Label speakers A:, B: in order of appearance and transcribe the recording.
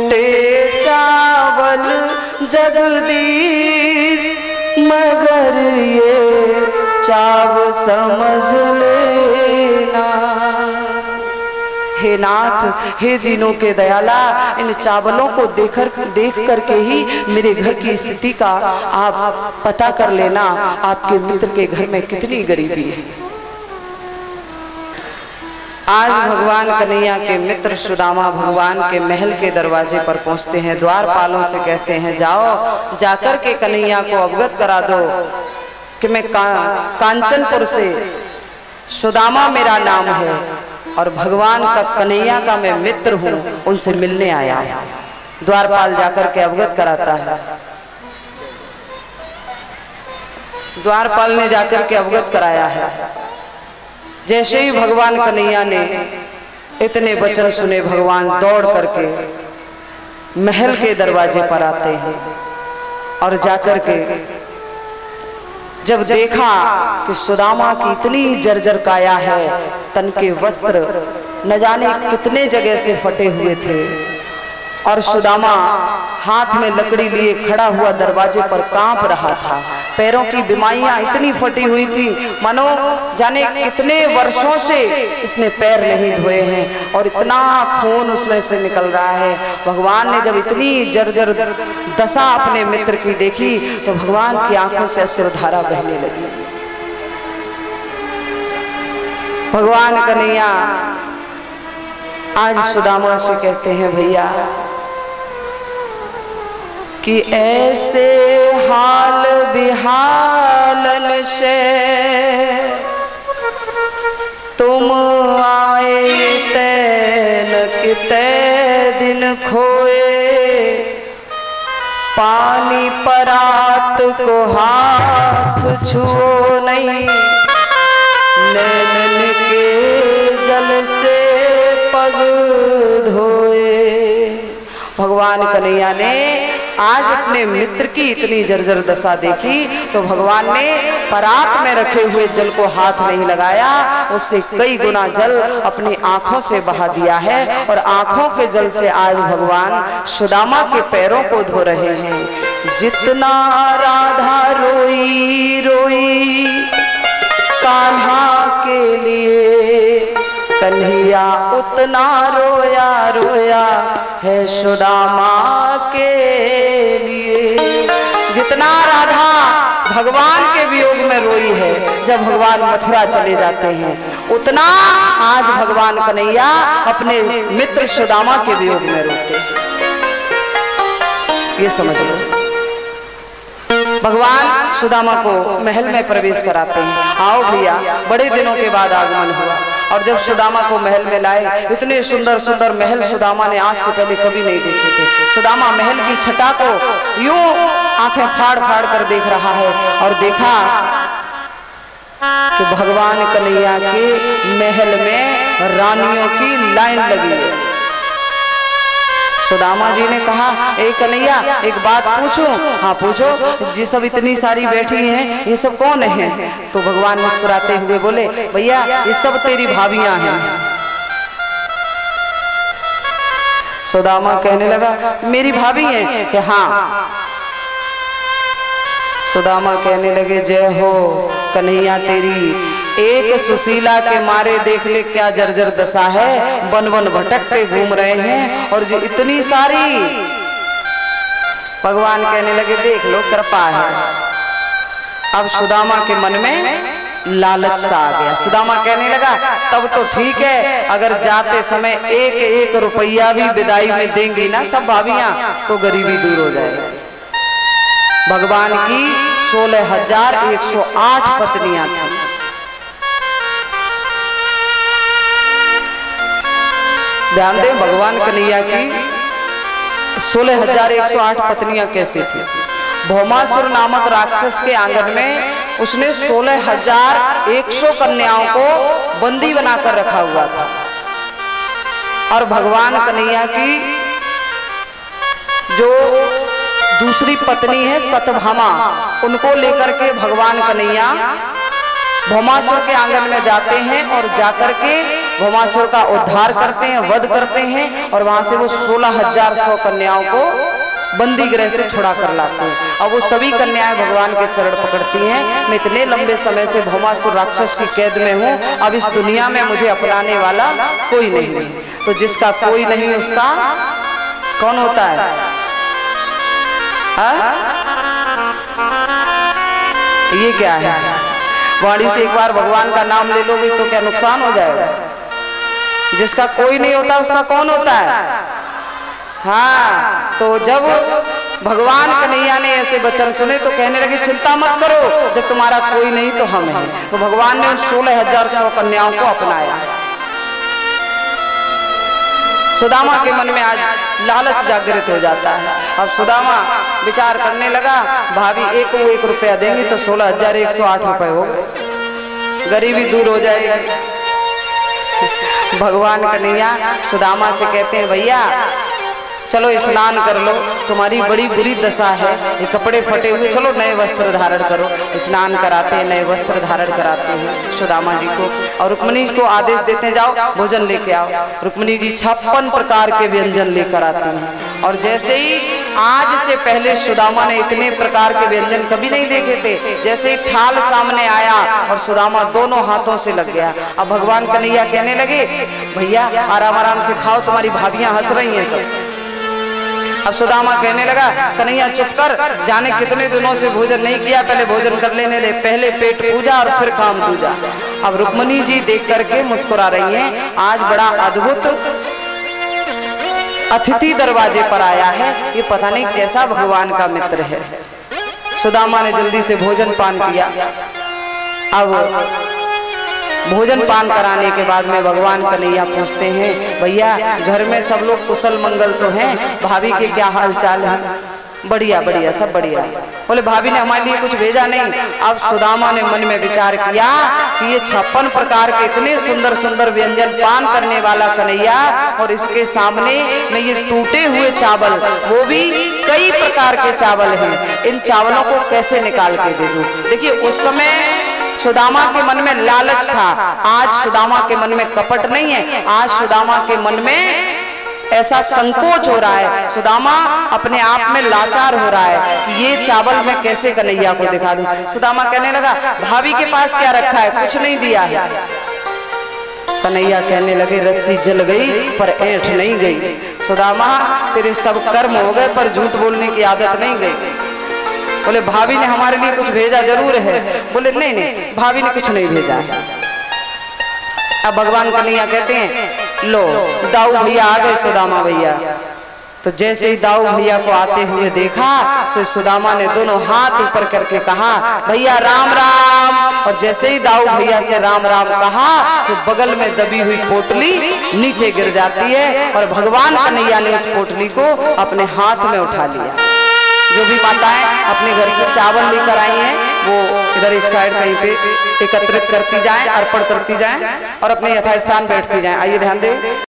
A: छूटे चावल जगदीश, मगर ये चाव समझ लेना। हे नाथ, हे दीनों के दयाला, इन चावलों को देख करके ही मेरे घर की स्थिति का आप पता कर लेना, आपके मित्र के घर में कितनी गरीबी है। आज भगवान कन्हैया के मित्र सुदामा भगवान के महल के दरवाजे पर पहुंचते हैं। द्वारपालों से कहते हैं, जाओ जाकर के कन्हैया को अवगत करा दो कि मैं कांचनपुर से सुदामा मेरा नाम है और भगवान का कन्हैया का मैं मित्र हूँ, उनसे मिलने आया हूँ। द्वारपाल जाकर के अवगत कराता है। द्वारपाल ने जाकर के अवगत कराया है। जैसे ही भगवान कन्हैया ने इतने वचन सुने, भगवान दौड़ करके महल के दरवाजे पर आते हैं और जाकर के जब देखा कि सुदामा की इतनी जर्जर काया है, तन के वस्त्र न जाने कितने जगह से फटे हुए थे और सुदामा हाथ में लकड़ी लिए खड़ा हुआ दरवाजे पर कांप रहा था। पैरों की बिमारियां इतनी फटी हुई थी, मानो जाने कितने वर्षों से इसने पैर नहीं धोए हैं और इतना खून उसमें से निकल रहा है। भगवान ने जब इतनी जर्जर दशा अपने मित्र की देखी तो भगवान की आंखों से अश्रुधारा बहने लगी। भगवान कन्हैया आज सुदामा से कहते हैं, भैया कि ऐसे हाल बिहालन से तुम आए तैन किते दिन खोए, पानी परात को हाथ छुओ नहीं, नैनन के जल से पग धोए। भगवान कन्हैया ने आज अपने मित्र की इतनी जर्जर दशा देखी तो भगवान ने परात में रखे हुए जल को हाथ नहीं लगाया, उससे कई गुना जल अपनी आंखों से बहा दिया है और आंखों के जल से आज भगवान सुदामा के पैरों को धो रहे हैं। जितना राधा रोई रोई कान्हा के लिए, कन्हैया उतना रोया रोया है सुदामा के लिए। जितना राधा भगवान के वियोग में रोई है जब भगवान मथुरा चले जाते हैं, उतना आज भगवान कन्हैया अपने मित्र सुदामा के वियोग में रोते हैं। ये समझ लो। भगवान सुदामा को महल में प्रवेश कराते हैं। आओ भैया, बड़े दिनों के बाद आगमन हुआ और जब सुदामा को महल में लाए, इतने सुंदर सुंदर महल सुदामा ने आज से पहले कभी नहीं देखे थे। सुदामा महल की छटा को यूं आंखें फाड़ फाड़ कर देख रहा है और देखा कि भगवान कन्हैया के महल में रानियों की लाइन लगी है। सुदामा जी ने कहा, ए कन्हैया एक बात पूछूं? हाँ पूछो। जी सब इतनी सारी बैठी हैं, ये सब कौन है? तो भगवान मुस्कुराते हुए बोले, भैया ये सब तेरी भाभियां हैं। सुदामा कहने लगा, मेरी भाभी हैं? कि हाँ। सुदामा कहने लगे, जय हो कन्हैया तेरी, एक सुशीला के मारे देख ले क्या जर्जर दशा है, वन वन भटकते घूम रहे हैं और जो इतनी सारी। भगवान कहने लगे, देख लो कृपा है। अब सुदामा के मन में लालच सा आ गया। सुदामा कहने लगा, तब तो ठीक है, अगर जाते समय एक एक रुपया भी विदाई में देंगी ना सब भाभियां, तो गरीबी दूर हो जाएगी। भगवान की 16,108 पत्नियां थी। ध्यान दें, भगवान कन्हैया की 16,108 पत्नियां कैसे थी। भौमासुर नामक राक्षस के आंगन में उसने 16,100 कन्याओं को बंदी बनाकर रखा हुआ था और भगवान कन्हैया की जो दूसरी पत्नी है सतभामा, उनको लेकर के भगवान कन्हैया भौमासुर के आंगन में जाते हैं और जाकर के भौमासुर का उद्धार करते हैं, वध करते हैं और वहां से वो 16,100 कन्याओं को बंदी गृह से छुड़ा कर लाते हैं। अब वो सभी कन्याएं भगवान के चरण पकड़ती हैं, मैं इतने लंबे समय से भौमासुर राक्षस की कैद में हूँ, अब इस दुनिया में मुझे अपनाने वाला कोई नहीं है। तो जिसका कोई नहीं उसका कौन होता है? ये क्या है? वाणी से एक बार भगवान का नाम ले लोगे तो क्या नुकसान हो जाएगा? जिसका कोई नहीं होता उसका कौन होता है? हाँ, तो जब भगवान कन्हैया ने ऐसे वचन सुने तो कहने लगे चिंता मत करो, जब तुम्हारा कोई नहीं तो हम हैं। तो भगवान ने उन 16,100 कन्याओं को अपनाया। सुदामा के मन में आज लालच जागृत हो जाता है। अब सुदामा विचार करने लगा, भाभी एक को 1 रुपया देंगी तो 16,108 रुपए हो गए, गरीबी दूर हो जाएगी। भगवान कन्हैया सुदामा से कहते हैं भैया चलो स्नान कर लो, तुम्हारी बड़ी बुरी दशा है, ये कपड़े फटे हुए, चलो नए वस्त्र धारण करो। स्नान कराते हैं, नए वस्त्र धारण कराते हैं सुदामा जी को और रुक्मिणी को आदेश देते हैं जाओ भोजन लेके आओ। रुक्मिणी जी 56 प्रकार के व्यंजन लेकर आते हैं और जैसे ही आज से पहले सुदामा ने इतने प्रकार के व्यंजन कभी नहीं देखे थे, जैसे ही थाल सामने आया और सुदामा दोनों हाथों से लग गया। अब भगवान कन्हैया कहने लगे भैया आराम आराम से खाओ, तुम्हारी भाभियां हंस रही हैं सब। अब सुदामा कहने लगा कन्हैया चुप कर, जाने कितने दिनों से भोजन नहीं किया, पहले भोजन कर लेने दे, पहले पेट पूजा और फिर काम दूजा। अब रुक्मिणी जी देख करके मुस्कुरा रही हैं, आज बड़ा अद्भुत अतिथि दरवाजे पर आया है, ये पता नहीं कैसा भगवान का मित्र है। सुदामा ने जल्दी से भोजन पान किया। अब भोजन पान कराने के बाद में भगवान कन्हैया पूछते हैं भैया घर में सब लोग कुशल मंगल तो हैं, भाभी के क्या हाल चाल है? बढ़िया बढ़िया सब बढ़िया। बोले भाभी ने हमारे लिए कुछ भेजा नहीं। अब सुदामा ने मन में विचार किया कि ये 56 प्रकार के इतने सुंदर सुंदर व्यंजन पान करने वाला कन्हैया और इसके सामने में ये टूटे हुए चावल, वो भी कई प्रकार के चावल हैं, इन चावलों को कैसे निकाल के दे दूं। देखिए उस समय सुदामा के मन में लालच था, आज सुदामा के मन में कपट नहीं है, आज सुदामा के मन में ऐसा संकोच हो रहा है, सुदामा अपने आप में लाचार हो रहा है कि ये चावल मैं कैसे कन्हैया को दिखा दूं। सुदामा कहने लगा भाभी के पास क्या रखा है? कुछ नहीं दिया है। कन्हैया कहने लगे रस्सी जल गई पर ऐंठ नहीं गई। सुदामा तेरे सब कर्म हो गए पर झूठ बोलने की आदत नहीं गई। बोले भाभी ने हमारे लिए कुछ भेजा जरूर है। बोले नहीं नहीं भाभी ने कुछ नहीं भेजा है। अब भगवान कन्हैया कहते हैं लो दाऊ भैया आ गए सुदामा भैया। तो जैसे ही दाऊ भैया को आते हुए देखा तो सुदामा ने दोनों हाथ ऊपर करके कहा भैया राम राम। और जैसे ही दाऊ भैया से राम राम कहा तो बगल में दबी हुई पोटली नीचे गिर जाती है और भगवान कन्हैया ने उस पोटली को अपने हाथ में उठा लिया। जो भी माताएं अपने घर से चावल लेकर आई हैं वो इधर एक साइड कहीं पे एकत्रित करती जाएं, अर्पण करती जाएं और अपने यथास्थान बैठती जाएं। आइए ध्यान दें।